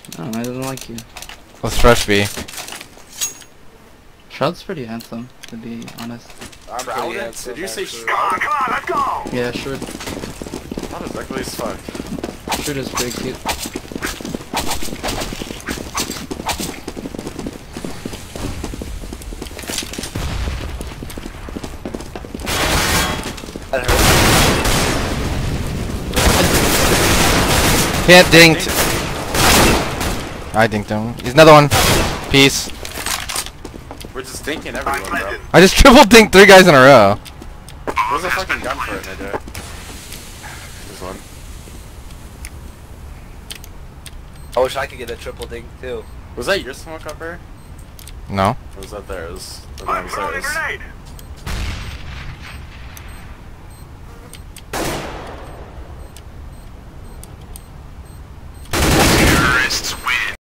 I don't know, he doesn't like you. Let's rush B. Shroud's pretty handsome, to be honest. I'm pretty handsome. Did you say actually. Shroud? Come on, let's go! Yeah, Shroud. That is ugly as fuck. Shroud is pretty cute. That hurt. Can't dinked. I dinked him. He's another one. Peace. We're just thinking everyone, bro. I just triple dinked 3 guys in a row. There's a fucking gun for it, Nidra. There's one. I wish I could get a triple dink too. Was that your smoke up there? No. Or was that theirs? The one that was theirs. Grenade!